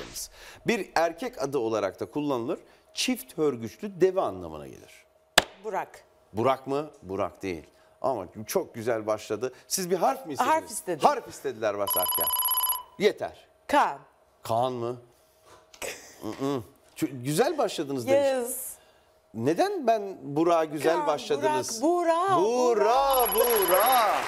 cevabınız. Bir erkek adı olarak da kullanılır. Çift hörgüçlü deve anlamına gelir. Burak. Burak mı? Burak değil. Ama çok güzel başladı. Siz bir harf mi istediniz? Harf istedim. Harf istediler basarken. Yeter. Kaan. Kaan mı? Güzel başladınız demiş. Yağız. Neden ben Burak'a güzel Kaan, başladınız? Burak. Burak.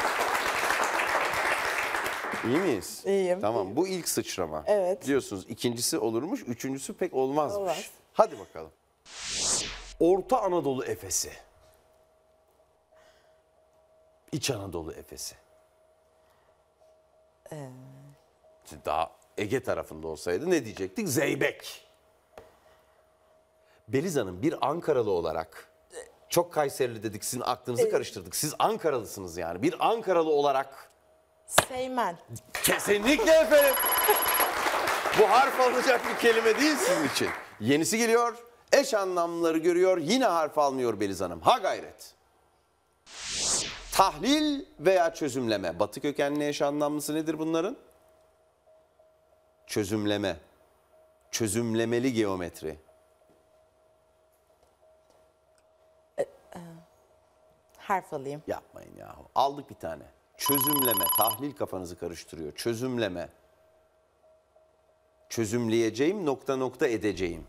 İyi miyiz? İyiyim. Tamam, bu ilk sıçrama. Evet. Diyorsunuz ikincisi olurmuş, üçüncüsü pek olmazmış. Olmaz. Hadi bakalım. Orta Anadolu Efesi. İç Anadolu Efesi. Şimdi daha Ege tarafında olsaydı ne diyecektik? Zeybek. Beliz Hanım bir Ankaralı olarak, çok Kayserili dedik, sizin aklınızı karıştırdık. Siz Ankaralısınız yani. Bir Ankaralı olarak. Seymen. Kesinlikle efendim. Bu harf alınacak bir kelime değil sizin için. Yenisi geliyor, eş anlamları görüyor, yine harf almıyor Beliz Hanım. Ha gayret. Tahlil veya çözümleme. Batı kökenli eş anlamlısı nedir bunların? Çözümleme. Çözümlemeli geometri. Harf alayım. Yapmayın yahu. Aldık bir tane. Çözümleme. Tahlil kafanızı karıştırıyor. Çözümleme. Çözümleyeceğim, nokta nokta edeceğim.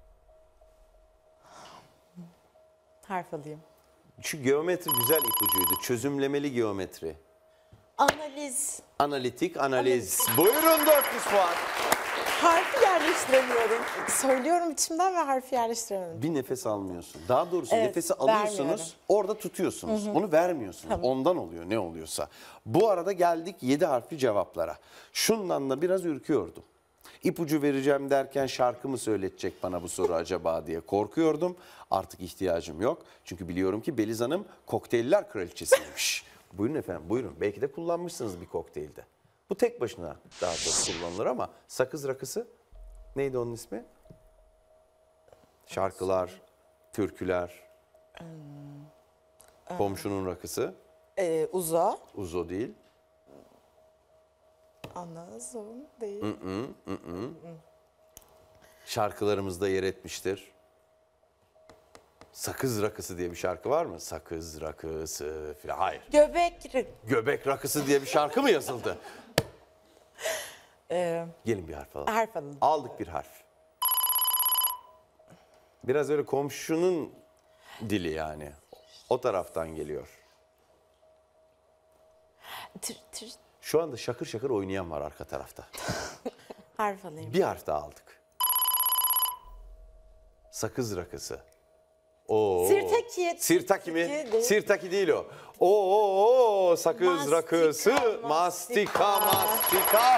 Harf alayım. Şu geometri güzel ipucuydu. Çözümlemeli geometri. Analiz. Analitik, analiz. Buyurun 400 puan. Harfi yerleştiremiyorum. Söylüyorum içimden ve harfi yerleştiremiyorum. Bir nefes almıyorsun. Daha doğrusu Evet, nefesi alıyorsunuz, vermiyorum. orada tutuyorsunuz. Onu vermiyorsunuz. Tamam. Ondan oluyor ne oluyorsa. Bu arada geldik 7 harfli cevaplara. Şundan da biraz ürküyordum. İpucu vereceğim derken şarkı mı söyletecek bana bu soru acaba diye korkuyordum. Artık ihtiyacım yok. Çünkü biliyorum ki Beliz Hanım kokteyller kraliçesiymiş. Buyurun efendim, buyurun. Belki de kullanmışsınız bir kokteylde. Bu tek başına daha çok kullanılır ama sakız rakısı neydi onun ismi? Şarkılar, türküler, komşunun rakısı, Uzo. uzo değil. Anazım değil. Şarkılarımızda yer etmiştir. Sakız rakısı diye bir şarkı var mı? Sakız rakısı falan. Hayır. Göbek. Göbek rakısı diye bir şarkı mı yazıldı? Gelin bir harf alalım. Harf alalım. Aldık bir harf. Biraz öyle komşunun dili yani. O taraftan geliyor. Tır. Şu anda şakır şakır oynayan var arka tarafta. Harf alayım. Bir harf daha aldık. Sakız rakısı. Oo. Sirtaki. Sirtaki mi? Sirtaki değil. Sirtaki değil o. Oo, sakız Mastika, rakısı. Mastika.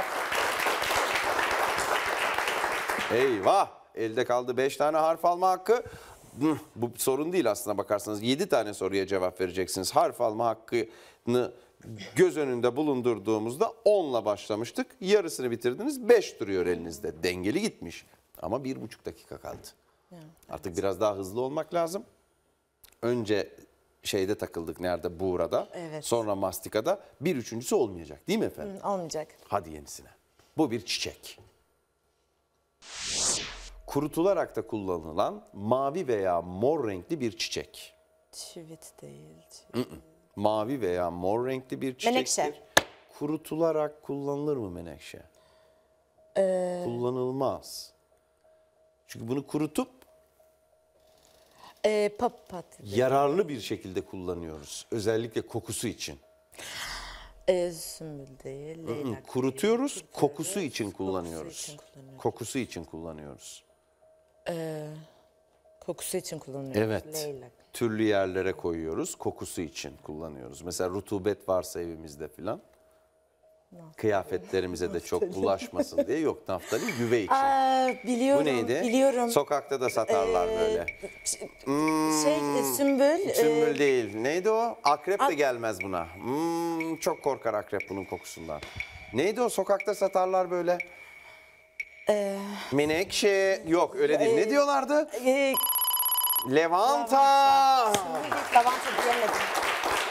Eyvah. Elde kaldı 5 tane harf alma hakkı. Bu sorun değil aslına bakarsanız. 7 tane soruya cevap vereceksiniz. Harf alma hakkını göz önünde bulundurduğumuzda 10'la başlamıştık. Yarısını bitirdiniz. 5 duruyor elinizde. Dengeli gitmiş. Ama 1,5 dakika kaldı. Artık biraz daha hızlı olmak lazım. Önce şeyde takıldık nerede? Buğra'da. Evet. Sonra mastikada. Bir üçüncüsü olmayacak değil mi efendim? Olmayacak. Hadi yenisine. Bu bir çiçek. Kurutularak da kullanılan mavi veya mor renkli bir çiçek. Çivit değil. Mavi veya mor renkli bir çiçektir. Menekşe. Kurutularak kullanılır mı menekşe? Kullanılmaz. Çünkü bunu kurutup Papatya. yararlı bir şekilde kullanıyoruz. Özellikle kokusu için. Sümbül değil. Leylak. Kurutuyoruz, kokusu için kullanıyoruz. için kullanıyoruz. Kokusu için kullanıyoruz. Kokusu için kullanıyoruz. Evet. Leylak. Türlü yerlere koyuyoruz, kokusu için kullanıyoruz. Mesela rutubet varsa evimizde filan. Kıyafetlerimize de çok bulaşmasın diye. Yok, naftalin güve için. Biliyorum. Bu neydi? Biliyorum. Sokakta da satarlar böyle. Sümbül. Sümbül değil. Neydi o? Akrep de gelmez buna. Çok korkar akrep bunun kokusundan. Neydi o? Sokakta satarlar böyle. Menekşe. Yok öyle değil. Ne diyorlardı? Levanta. Sümbül değil. Lavanta diyemedim.